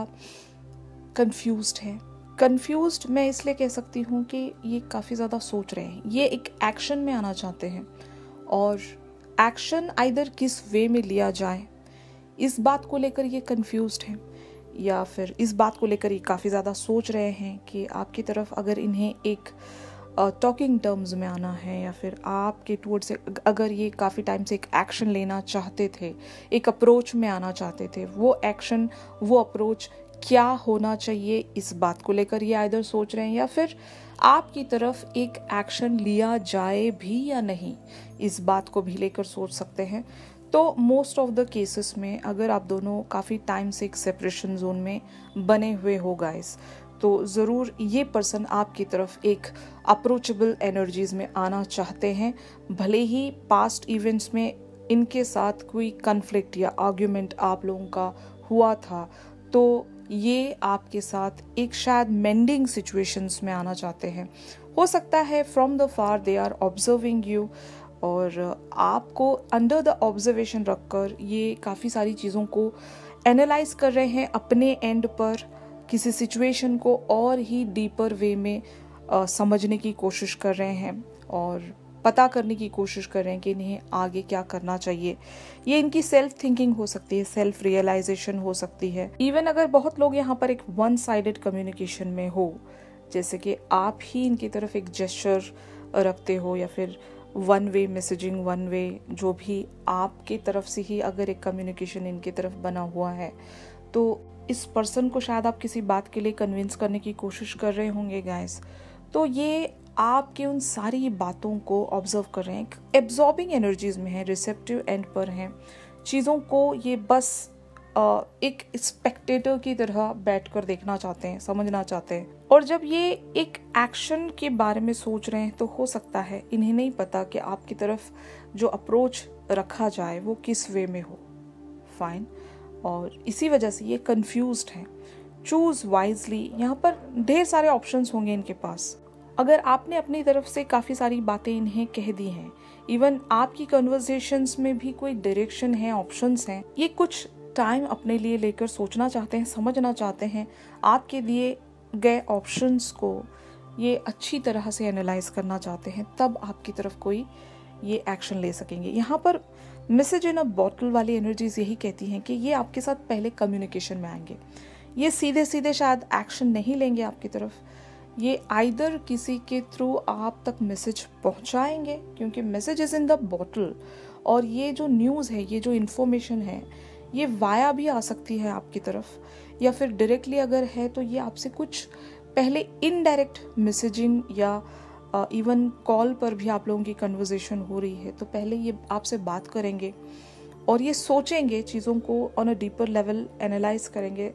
कंफ्यूज्ड हैं। कंफ्यूज्ड मैं इसलिए कह सकती हूँ कि ये काफ़ी ज़्यादा सोच रहे हैं, ये एक एक्शन में आना चाहते हैं और एक्शन आइदर किस वे में लिया जाए इस बात को लेकर ये कंफ्यूज्ड हैं, या फिर इस बात को लेकर ये काफ़ी ज़्यादा सोच रहे हैं कि आपकी तरफ अगर इन्हें एक टॉकिंग टर्म्स में आना है, या फिर आपके टूवर्ड्स से अगर ये काफ़ी टाइम से एक एक्शन लेना चाहते थे, एक अप्रोच में आना चाहते थे, वो एक्शन, वो अप्रोच क्या होना चाहिए इस बात को लेकर ये आइदर सोच रहे हैं, या फिर आपकी तरफ एक एक्शन लिया जाए भी या नहीं इस बात को भी लेकर सोच सकते हैं। तो मोस्ट ऑफ द केसेस में अगर आप दोनों काफ़ी टाइम से एक सेपरेशन जोन में बने हुए हो गाइस, तो ज़रूर ये पर्सन आपकी तरफ एक अप्रोचेबल एनर्जीज में आना चाहते हैं। भले ही पास्ट इवेंट्स में इनके साथ कोई कन्फ्लिक्ट या आर्ग्यूमेंट आप लोगों का हुआ था, तो ये आपके साथ एक शायद मेंडिंग सिचुएशंस में आना चाहते हैं। हो सकता है from the far they are observing you और आपको अंडर द ऑब्जर्वेशन रखकर ये काफ़ी सारी चीज़ों को एनालाइज कर रहे हैं, अपने एंड पर किसी सिचुएशन को और ही डीपर वे में समझने की कोशिश कर रहे हैं और पता करने की कोशिश कर रहे हैं कि इन्हें आगे क्या करना चाहिए। ये इनकी सेल्फ थिंकिंग हो सकती है, सेल्फ रियलाइजेशन हो सकती है। इवन अगर बहुत लोग यहाँ पर एक वन साइडेड कम्युनिकेशन में हो, जैसे कि आप ही इनकी तरफ एक जेस्चर रखते हो या फिर one way messaging, one way जो भी आपके तरफ से ही अगर एक कम्युनिकेशन इनकी तरफ बना हुआ है, तो इस पर्सन को शायद आप किसी बात के लिए कन्विंस करने की कोशिश कर रहे होंगे गाइस। तो ये आपके उन सारी बातों को ऑब्जर्व कर रहे हैं, एब्जॉर्बिंग एनर्जीज में है, रिसेप्टिव एंड पर हैं। चीज़ों को ये बस एक स्पेक्टेटर की तरह बैठकर देखना चाहते हैं, समझना चाहते हैं। और जब ये एक एक्शन के बारे में सोच रहे हैं तो हो सकता है इन्हें नहीं पता कि आपकी तरफ जो अप्रोच रखा जाए वो किस वे में हो। फाइन, और इसी वजह से ये कंफ्यूज्ड हैं। चूज वाइजली, यहाँ पर ढेर सारे ऑप्शंस होंगे इनके पास। अगर आपने अपनी तरफ से काफ़ी सारी बातें इन्हें कह दी हैं, इवन आपकी कन्वर्सेशंस में भी कोई डायरेक्शन है, ऑप्शंस हैं, ये कुछ टाइम अपने लिए लेकर सोचना चाहते हैं, समझना चाहते हैं। आपके दिए गए ऑप्शंस को ये अच्छी तरह से एनालाइज करना चाहते हैं, तब आपकी तरफ कोई ये एक्शन ले सकेंगे। यहाँ पर मैसेज इन अ बॉटल वाली एनर्जीज यही कहती हैं कि ये आपके साथ पहले कम्युनिकेशन में आएंगे। ये सीधे सीधे शायद एक्शन नहीं लेंगे आपकी तरफ, ये आइदर किसी के थ्रू आप तक मैसेज पहुंचाएंगे, क्योंकि message is in the bottle. और ये जो न्यूज़ है, ये जो इन्फॉर्मेशन है, ये वाया भी आ सकती है आपकी तरफ, या फिर डायरेक्टली अगर है तो ये आपसे कुछ पहले इनडायरेक्ट मैसेजिंग या इवन कॉल पर भी आप लोगों की कन्वर्सेशन हो रही है, तो पहले ये आपसे बात करेंगे और ये सोचेंगे, चीज़ों को on a deeper level analyse करेंगे,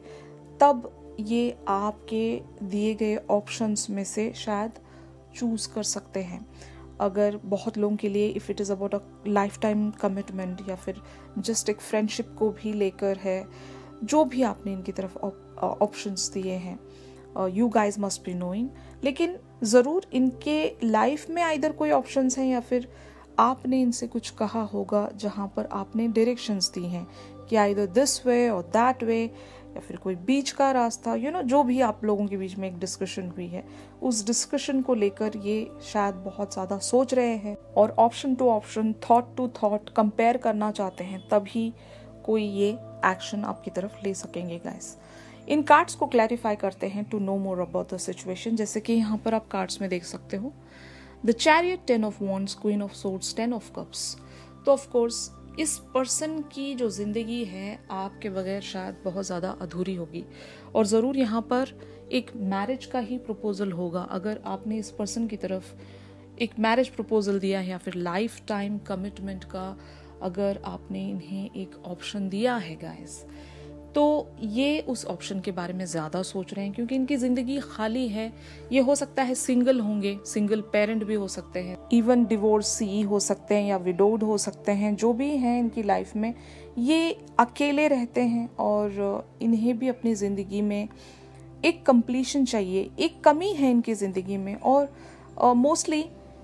तब ये आपके दिए गए ऑप्शंस में से शायद चूज़ कर सकते हैं। अगर बहुत लोगों के लिए if it is about a life time commitment या फिर जस्ट एक फ्रेंडशिप को भी लेकर है, जो भी आपने इनकी तरफ ऑप्शंस दिए हैं, you guys must be knowing. लेकिन ज़रूर इनके लाइफ में आइदर कोई ऑप्शंस हैं या फिर आपने इनसे कुछ कहा होगा जहाँ पर आपने डायरेक्शंस दी हैं कि आइदर दिस वे और दैट वे, या फिर कोई बीच का रास्ता, जो भी आप लोगों के बीच में एक डिस्कशन हुई है, उस डिस्कशन को लेकर ये शायद बहुत ज़्यादा सोच रहे हैं और option to option, thought to thought compare करना चाहते हैं, तभी कोई ये एक्शन आपकी तरफ ले सकेंगे गाइस। इन कार्ड्स को क्लैरिफाई करते हैं to know more about the situation. जैसे कि यहाँ पर आप कार्ड्स में देख सकते हो, the chariot, 10 of wands, queen of swords, 10 of cups. तो ऑफ कोर्स इस पर्सन की जो जिंदगी है आपके बगैर शायद बहुत ज़्यादा अधूरी होगी, और ज़रूर यहाँ पर एक मैरिज का ही प्रपोजल होगा। अगर आपने इस पर्सन की तरफ एक मैरिज प्रपोजल दिया है या फिर लाइफ टाइम कमिटमेंट का अगर आपने इन्हें एक ऑप्शन दिया है गाइस, तो ये उस ऑप्शन के बारे में ज़्यादा सोच रहे हैं, क्योंकि इनकी ज़िंदगी खाली है। ये हो सकता है सिंगल होंगे, सिंगल पेरेंट भी हो सकते हैं, इवन डिवोर्सी हो सकते हैं या विडोड हो सकते हैं। जो भी हैं इनकी लाइफ में, ये अकेले रहते हैं और इन्हें भी अपनी ज़िंदगी में एक कंप्लीशन चाहिए। एक कमी है इनकी ज़िंदगी में, और मोस्टली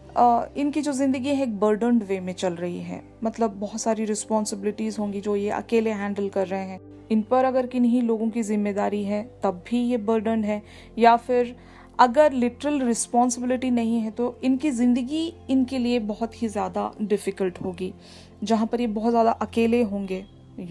इनकी जो ज़िंदगी है एक बर्डन्ड वे में चल रही है। मतलब बहुत सारी रिस्पॉन्सिबिलिटीज़ होंगी जो ये अकेले हैंडल कर रहे हैं। इन पर अगर किन्हीं लोगों की जिम्मेदारी है तब भी ये बर्डन है, या फिर अगर लिटरल रिस्पॉन्सिबिलिटी नहीं है तो इनकी ज़िंदगी इनके लिए बहुत ही ज़्यादा डिफ़िकल्ट होगी, जहाँ पर ये बहुत ज़्यादा अकेले होंगे।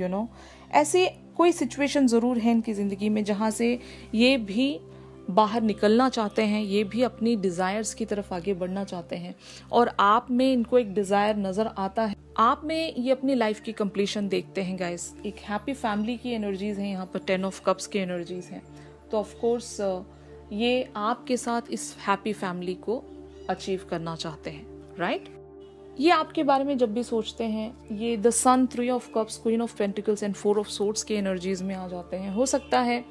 ऐसे कोई सिचुएशन ज़रूर है इनकी ज़िंदगी में जहाँ से ये भी बाहर निकलना चाहते हैं, ये भी अपनी डिज़ायर्स की तरफ आगे बढ़ना चाहते हैं, और आप में इनको एक डिज़ायर नज़र आता है। आप में ये अपनी लाइफ की कंप्लीशन देखते हैं गाइस। एक हैप्पी फैमिली की एनर्जीज हैं यहाँ पर, 10 ऑफ कप्स की एनर्जीज हैं। तो ऑफ कोर्स ये आपके साथ इस हैप्पी फैमिली को अचीव करना चाहते हैं, राइट? ये आपके बारे में जब भी सोचते हैं, ये the sun, 3 of cups, queen of pentacles and 4 of swords की एनर्जीज में आ जाते हैं। हो सकता है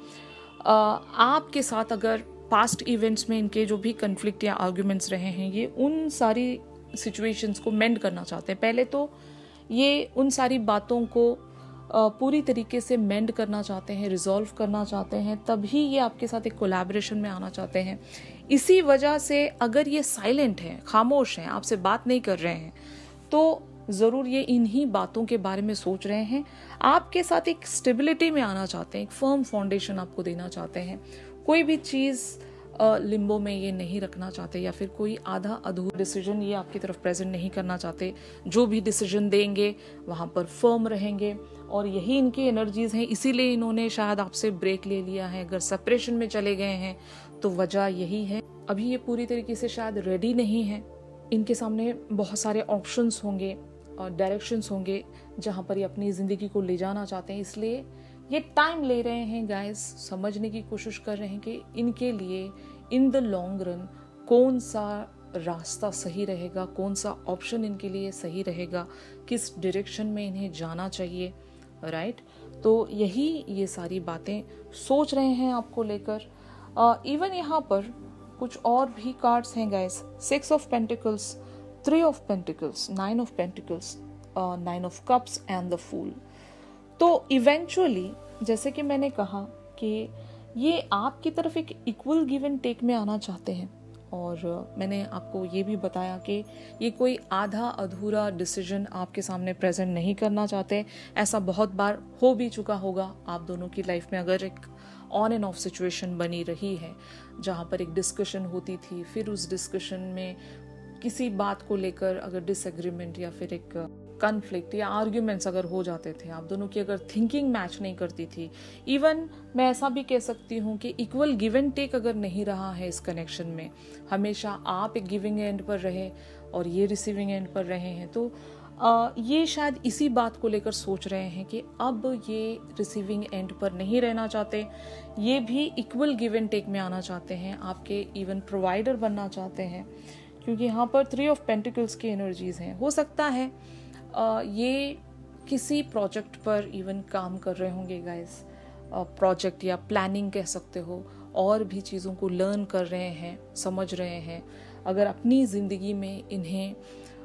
आपके साथ अगर पास्ट इवेंट्स में इनके जो भी कन्फ्लिक्ट या आर्ग्यूमेंट्स रहे हैं, ये उन सारी सिचुएशंस को मेंड करना चाहते हैं। पहले तो ये उन सारी बातों को पूरी तरीके से मेंड करना चाहते हैं, रिजॉल्व करना चाहते हैं, तभी ये आपके साथ एक कोलैबोरेशन में आना चाहते हैं। इसी वजह से अगर ये साइलेंट हैं, खामोश हैं, आपसे बात नहीं कर रहे हैं, तो ज़रूर ये इन्हीं बातों के बारे में सोच रहे हैं। आपके साथ एक स्टेबिलिटी में आना चाहते हैं, एक फर्म फाउंडेशन आपको देना चाहते हैं। कोई भी चीज़ लिम्बो में ये नहीं रखना चाहते, या फिर कोई आधा अधूरा डिसीजन ये आपकी तरफ प्रेजेंट नहीं करना चाहते। जो भी डिसीजन देंगे वहाँ पर फर्म रहेंगे, और यही इनकी एनर्जीज हैं। इसीलिए इन्होंने शायद आपसे ब्रेक ले लिया है। अगर सेपरेशन में चले गए हैं तो वजह यही है। अभी ये पूरी तरीके से शायद रेडी नहीं है। इनके सामने बहुत सारे ऑप्शंस होंगे और डायरेक्शंस होंगे जहाँ पर ये अपनी ज़िंदगी को ले जाना चाहते हैं। इसलिए ये टाइम ले रहे हैं गाइस, समझने की कोशिश कर रहे हैं कि इनके लिए इन द लॉन्ग रन कौन सा रास्ता सही रहेगा, कौन सा ऑप्शन इनके लिए सही रहेगा, किस डायरेक्शन में इन्हें जाना चाहिए, राइट? तो यही ये सारी बातें सोच रहे हैं आपको लेकर। इवन यहाँ पर कुछ और भी कार्ड्स हैं guys, 6 of pentacles, 3 of pentacles, 9 of pentacles, 9 of cups and the fool. तो इवेंचुअली जैसे कि मैंने कहा कि ये आपकी तरफ एक इक्वल गिव एंड टेक में आना चाहते हैं, और मैंने आपको ये भी बताया कि ये कोई आधा अधूरा डिसीजन आपके सामने प्रेजेंट नहीं करना चाहते। ऐसा बहुत बार हो भी चुका होगा आप दोनों की लाइफ में, अगर एक ऑन एंड ऑफ सिचुएशन बनी रही है जहाँ पर एक डिस्कशन होती थी, फिर उस डिस्कशन में किसी बात को लेकर अगर डिसएग्रीमेंट या फिर एक कॉन्फ्लिक्ट या आर्ग्यूमेंट्स अगर हो जाते थे, आप दोनों की अगर थिंकिंग मैच नहीं करती थी, इवन मैं ऐसा भी कह सकती हूँ कि इक्वल गिव एंड टेक अगर नहीं रहा है इस कनेक्शन में, हमेशा आप एक गिविंग एंड पर रहे और ये रिसीविंग एंड पर रहे हैं, तो ये शायद इसी बात को लेकर सोच रहे हैं कि अब ये रिसीविंग एंड पर नहीं रहना चाहते, ये भी इक्वल गिव एंड टेक में आना चाहते हैं, आपके इवन प्रोवाइडर बनना चाहते हैं, क्योंकि यहाँ पर 3 ऑफ पेंटिकल्स की एनर्जीज हैं। हो सकता है ये किसी प्रोजेक्ट पर इवन काम कर रहे होंगे गाइस, प्रोजेक्ट या प्लानिंग कह सकते हो, और भी चीज़ों को लर्न कर रहे हैं, समझ रहे हैं। अगर अपनी ज़िंदगी में इन्हें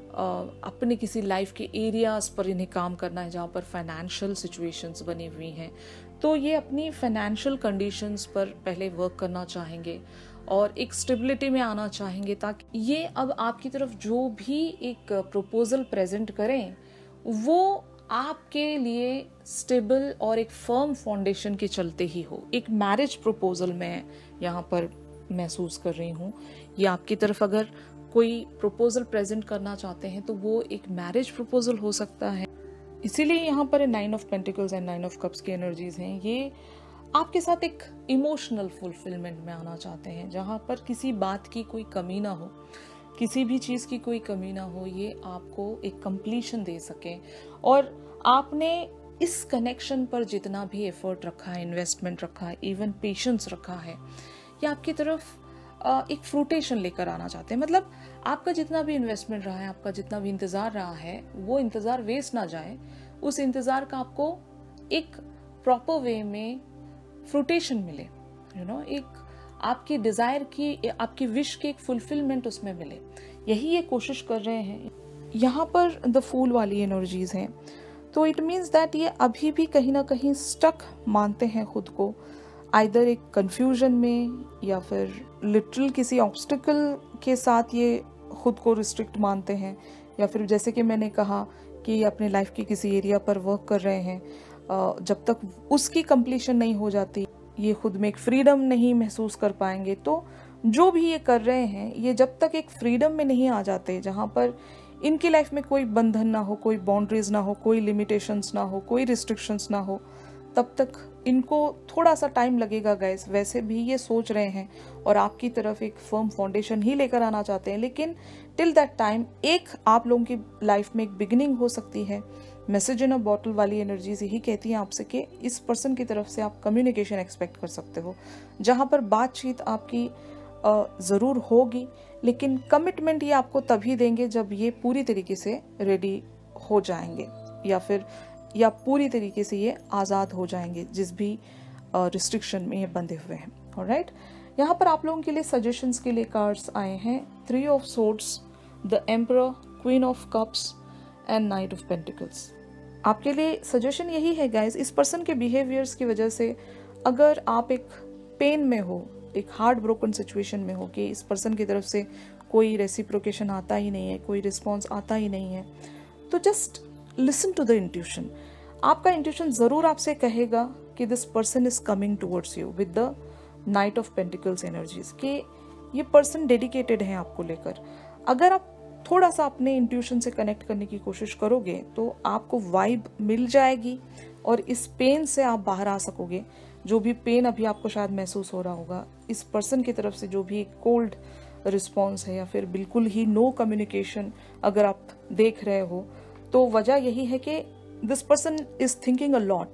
अपने किसी लाइफ के एरियाज़ पर इन्हें काम करना है जहाँ पर फाइनेंशियल सिचुएशंस बनी हुई हैं, तो ये अपनी फाइनेंशियल कंडीशंस पर पहले वर्क करना चाहेंगे और एक स्टेबिलिटी में आना चाहेंगे, ताकि ये अब आपकी तरफ जो भी एक प्रपोजल प्रेजेंट करें वो आपके लिए स्टेबल और एक फर्म फाउंडेशन के चलते ही हो। एक मैरिज प्रपोजल मैं यहाँ पर महसूस कर रही हूँ, ये आपकी तरफ अगर कोई प्रपोजल प्रेजेंट करना चाहते हैं तो वो एक मैरिज प्रपोजल हो सकता है। इसीलिए यहाँ पर 9 of pentacles and 9 of cups की एनर्जीज हैं। ये आपके साथ एक इमोशनल फुलफिलमेंट में आना चाहते हैं, जहाँ पर किसी बात की कोई कमी ना हो, किसी भी चीज़ की कोई कमी ना हो, ये आपको एक कंप्लीशन दे सके। और आपने इस कनेक्शन पर जितना भी एफर्ट रखा है, इन्वेस्टमेंट रखा है, इवन पेशेंस रखा है, ये आपकी तरफ एक फ्रूटेशन लेकर आना चाहते हैं। मतलब आपका जितना भी इन्वेस्टमेंट रहा है, आपका जितना भी इंतज़ार रहा है, वो इंतज़ार वेस्ट ना जाए, उस इंतज़ार का आपको एक प्रॉपर वे में फ्रूटेशन मिले, एक आपकी डिज़ायर की, आपकी विश की एक फुलफिलमेंट उसमें मिले, यही ये कोशिश कर रहे हैं। यहाँ पर द फूल वाली एनर्जीज हैं, तो इट मीन्स दैट ये अभी भी कहीं ना कहीं स्टक मानते हैं खुद को, आइदर एक कंफ्यूजन में या फिर लिटरल किसी ऑब्स्टिकल के साथ ये खुद को रिस्ट्रिक्ट मानते हैं, या फिर जैसे कि मैंने कहा कि अपने लाइफ की किसी एरिया पर वर्क कर रहे हैं, जब तक उसकी कंप्लीशन नहीं हो जाती ये खुद में एक फ्रीडम नहीं महसूस कर पाएंगे। तो जो भी ये कर रहे हैं, ये जब तक एक फ्रीडम में नहीं आ जाते जहाँ पर इनकी लाइफ में कोई बंधन ना हो, कोई बाउंड्रीज ना हो, कोई लिमिटेशंस ना हो, कोई रिस्ट्रिक्शंस ना हो, तब तक इनको थोड़ा सा टाइम लगेगा गाइस। वैसे भी ये सोच रहे हैं और आपकी तरफ एक फर्म फाउंडेशन ही लेकर आना चाहते हैं, लेकिन टिल दैट टाइम एक आप लोगों की लाइफ में एक बिगिनिंग हो सकती है। मैसेज इन अ बॉटल वाली एनर्जीज यही कहती हैं आपसे कि इस पर्सन की तरफ से आप कम्युनिकेशन एक्सपेक्ट कर सकते हो, जहाँ पर बातचीत आपकी ज़रूर होगी, लेकिन कमिटमेंट ये आपको तभी देंगे जब ये पूरी तरीके से रेडी हो जाएंगे, या पूरी तरीके से ये आज़ाद हो जाएंगे जिस भी रिस्ट्रिक्शन में ये बंधे हुए हैं। ऑलराइट, यहाँ पर आप लोगों के लिए सजेशंस के लिए कार्ड्स आए हैं 3 of swords, the emperor, queen of cups and knight of pentacles. आपके लिए सजेशन यही है गाइस, इस पर्सन के बिहेवियर्स की वजह से अगर आप एक पेन में हो, एक हार्ट ब्रोकन सिचुएशन में हो कि इस पर्सन की तरफ से कोई रेसिप्रोकेशन आता ही नहीं है, कोई रिस्पॉन्स आता ही नहीं है, तो just listen to the intuition. आपका इंट्यूशन ज़रूर आपसे कहेगा कि this person is coming towards you with the knight of pentacles energies, कि ये पर्सन डेडिकेटेड है आपको लेकर। अगर आप थोड़ा सा अपने इंट्यूशन से कनेक्ट करने की कोशिश करोगे तो आपको वाइब मिल जाएगी और इस पेन से आप बाहर आ सकोगे। जो भी पेन अभी आपको शायद महसूस हो रहा होगा, इस पर्सन की तरफ से जो भी कोल्ड रिस्पॉन्स है या फिर बिल्कुल ही नो कम्युनिकेशन अगर आप देख रहे हो, तो वजह यही है कि this person is thinking a lot.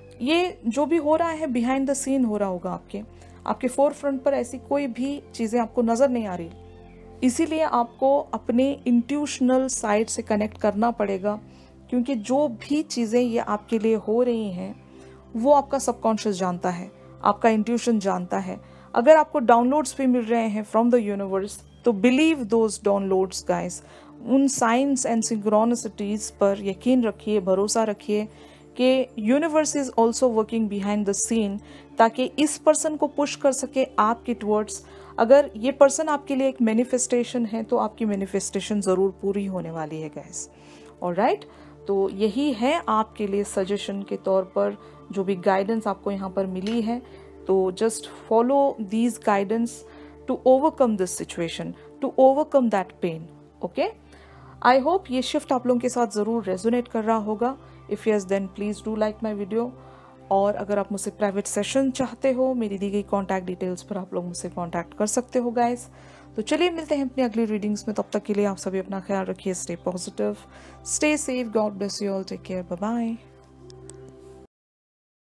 ये जो भी हो रहा है बिहाइंड द सीन हो रहा होगा, आपके फोर फ्रंट पर ऐसी कोई भी चीज़ें आपको नज़र नहीं आ रही, इसीलिए आपको अपने इंट्यूशनल साइड से कनेक्ट करना पड़ेगा, क्योंकि जो भी चीज़ें ये आपके लिए हो रही हैं वो आपका सबकॉन्शियस जानता है, आपका इंट्यूशन जानता है। अगर आपको डाउनलोड्स भी मिल रहे हैं फ्रॉम द यूनिवर्स, तो बिलीव दोज डाउनलोड्स गाइस। उन साइंस एंड सिंक्रोनिसिटीज पर यकीन रखिए, भरोसा रखिए कि universe is also working behind the scene, ताकि इस पर्सन को पुश कर सके आपके टुवर्ड्स। अगर ये पर्सन आपके लिए एक मैनिफेस्टेशन है तो आपकी मैनिफेस्टेशन ज़रूर पूरी होने वाली है गाइस। ऑलराइट, तो यही है आपके लिए सजेशन के तौर पर जो भी गाइडेंस आपको यहाँ पर मिली है, तो just follow these guidance to overcome this situation, to overcome that pain. Okay, I hope ये शिफ्ट आप लोगों के साथ ज़रूर रेजोनेट कर रहा होगा। If yes then please do like my video, और अगर आप मुझसे प्राइवेट सेशन चाहते हो, मेरी दी गई कॉन्टैक्ट डिटेल्स पर आप लोग मुझसे कॉन्टैक्ट कर सकते हो गाइस। तो चलिए मिलते हैं अपनी अगली रीडिंग्स में, तब तक के लिए आप सभी अपना ख्याल रखिए, stay positive, stay safe, God bless you all, take care, bye bye.